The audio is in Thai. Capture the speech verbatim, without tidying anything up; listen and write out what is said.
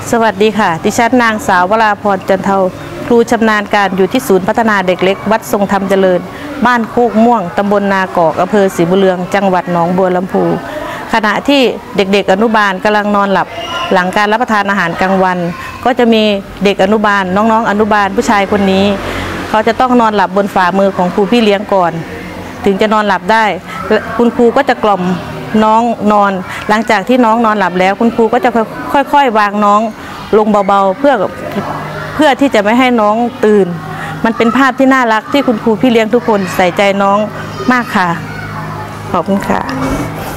สวัสดีค่ะดิฉันนางสาววราพรจันเทาครูชำนาญการอยู่ที่ศูนย์พัฒนาเด็กเล็กวัดทรงธรรมเจริญบ้านโคกม่วงตำบลนากอกอำเภอศรีบุญเรืองจังหวัดหนองบัวลำพูขณะที่เด็กๆอนุบาลกำลังนอนหลับหลังการรับประทานอาหารกลางวันก็จะมีเด็กอนุบาลน้องๆอนุบาลผู้ชายคนนี้เขาจะต้องนอนหลับบนฝ่ามือของครูพี่เลี้ยงก่อนถึงจะนอนหลับได้คุณครูก็จะกล่อมน้องนอนหลังจากที่น้องนอนหลับแล้วคุณครูก็จะค่อยๆวางน้องลงเบาๆเพื่อเพื่อที่จะไม่ให้น้องตื่นมันเป็นภาพที่น่ารักที่คุณครูพี่เลี้ยงทุกคนใส่ใจน้องมากค่ะขอบคุณค่ะ